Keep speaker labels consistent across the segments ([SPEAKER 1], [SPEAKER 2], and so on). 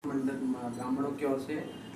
[SPEAKER 1] मंडल ब्राह्मणों की ओर से।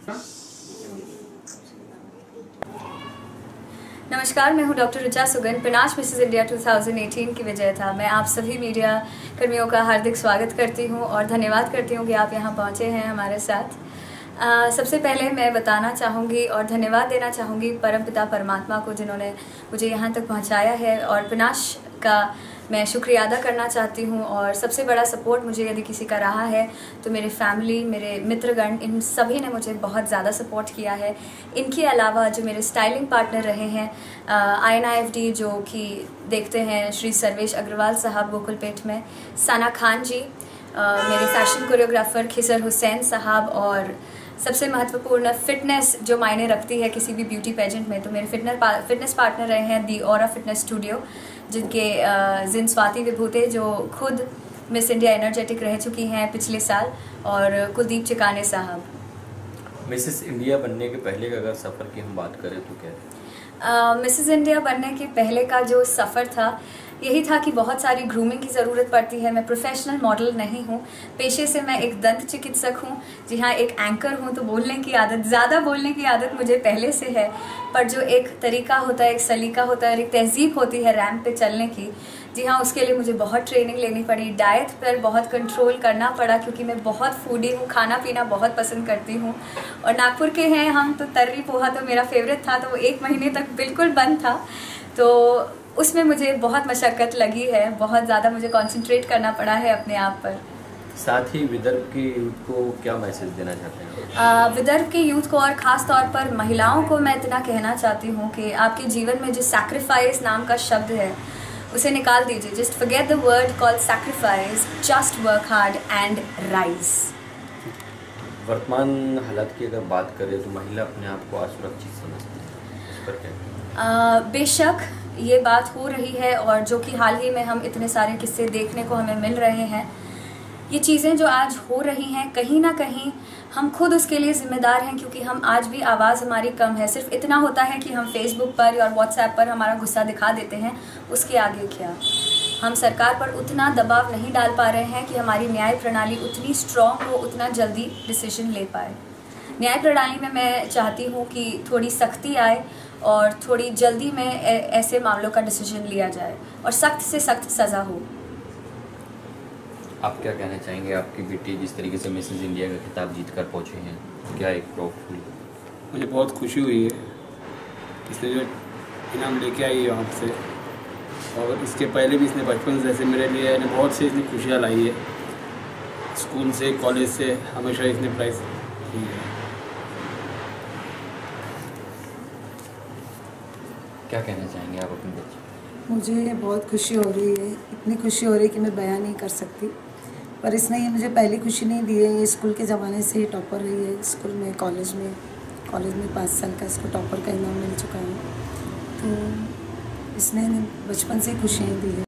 [SPEAKER 2] नमस्कार, मैं हूं डॉक्टर ऋचा सुगन। पिनाश मिसेस इंडिया 2018 की विजेता। मैं आप सभी मीडिया कर्मियों का हार्दिक स्वागत करती हूं और धन्यवाद करती हूं कि आप यहां पहुंचे हैं हमारे साथ। सबसे पहले मैं बताना चाहूँगी और धन्यवाद देना चाहूँगी परमपिता परमात्मा को, जिन्होंने मुझे यहाँ तक पहुँचाया है, और पिनाश का मैं शुक्रिया अदा करना चाहती हूँ। और सबसे बड़ा सपोर्ट मुझे यदि किसी का रहा है तो मेरे फैमिली, मेरे मित्रगण, इन सभी ने मुझे बहुत ज़्यादा सपोर्ट किया है। इनके अलावा जो मेरे स्टाइलिंग पार्टनर रहे हैं INIFD, जो कि देखते हैं श्री सर्वेश अग्रवाल साहब गोकुलपेट में, साना खान जी, मेरे फैशन कोरियोग्राफर खिसर हुसैन साहब, और सबसे महत्वपूर्ण फिटनेस जो मायने रखती है किसी भी ब्यूटी पेजेंट में, तो मेरे फिटनेस पार्टनर रहे हैं दी ऑरा फिटनेस स्टूडियो, जिनके जिन स्वाति विभूते जो खुद मिस इंडिया एनर्जेटिक रह चुकी हैं पिछले साल, और कुलदीप चिकाने साहब।
[SPEAKER 3] मिसेस इंडिया बनने के पहले का अगर सफ़र की हम बात करें तो क्या है?
[SPEAKER 2] मिसेस इंडिया बनने के पहले का जो सफ़र था यही था कि बहुत सारी ग्रूमिंग की ज़रूरत पड़ती है। मैं प्रोफेशनल मॉडल नहीं हूँ, पेशे से मैं एक दंत चिकित्सक हूँ। जी हाँ, एक एंकर हूँ, तो बोलने की आदत, ज़्यादा बोलने की आदत मुझे पहले से है, पर जो एक तरीका होता है, एक सलीका होता है, एक तहजीब होती है रैंप पे चलने की, जी हाँ, उसके लिए मुझे बहुत ट्रेनिंग लेनी पड़ी। डाइट पर बहुत कंट्रोल करना पड़ा, क्योंकि मैं बहुत फूडी हूँ, खाना पीना बहुत पसंद करती हूँ। और नागपुर के हैं हम, तो तर्री पोहा तो मेरा फेवरेट था, तो वो 1 महीने तक बिल्कुल बंद था। तो उसमें मुझे बहुत मशक्क़त लगी है, बहुत ज़्यादा मुझे कंसंट्रेट करना पड़ा है अपने आप पर।
[SPEAKER 3] साथ ही विदर्भ की यूथ को क्या मैसेज देना चाहते हैं?
[SPEAKER 2] विदर्भ के यूथ को और ख़ास तौर पर महिलाओं को मैं इतना कहना चाहती हूँ कि आपके जीवन में जो सैक्रिफाइस नाम का शब्द है उसे निकाल दीजिए। Just forget the word called sacrifice, just work hard and rise.
[SPEAKER 3] वर्तमान हालात की अगर बात करें तो महिला अपने आप को असुरक्षित समझती है, इस पर क्या?
[SPEAKER 2] बेशक ये बात हो रही है, और जो कि हाल ही में हम इतने सारे किस्से देखने को हमें मिल रहे हैं। ये चीज़ें जो आज हो रही हैं, कहीं ना कहीं हम खुद उसके लिए ज़िम्मेदार हैं, क्योंकि हम आज भी आवाज़ हमारी कम है। सिर्फ इतना होता है कि हम फेसबुक पर और व्हाट्सएप पर हमारा गुस्सा दिखा देते हैं, उसके आगे क्या। हम सरकार पर उतना दबाव नहीं डाल पा रहे हैं कि हमारी न्याय प्रणाली उतनी स्ट्रॉन्ग हो, उतना जल्दी डिसीजन ले पाए। न्याय प्रणाली में मैं चाहती हूँ कि थोड़ी सख्ती आए और थोड़ी जल्दी में ऐसे मामलों का डिसीजन लिया जाए और सख्त से सख्त सज़ा हो।
[SPEAKER 3] आप क्या कहना चाहेंगे? आपकी बेटी जिस तरीके से मिसेस इंडिया का खिताब जीत कर पहुँचे हैं, क्या एक प्राउडफुल?
[SPEAKER 1] मुझे बहुत खुशी हुई है, इसने जो इनाम लेके आई है वहाँ से, और इसके पहले भी इसने बचपन से जैसे मेरे लिए बहुत से इसने खुशियाँ लाई है। स्कूल से, कॉलेज से हमेशा इसने प्राइज़ ली है।
[SPEAKER 3] क्या कहना चाहेंगे आप अपने बच्चे?
[SPEAKER 4] मुझे बहुत खुशी हो रही है, इतनी खुशी हो रही है कि मैं बयान नहीं कर सकती। पर इसने ये मुझे पहली खुशी नहीं दी है, ये स्कूल के ज़माने से ही टॉपर रही है। स्कूल में, कॉलेज में 5 साल का इसको टॉपर का इनाम मिल चुका है। तो इसने बचपन से ही खुशियाँ दी है।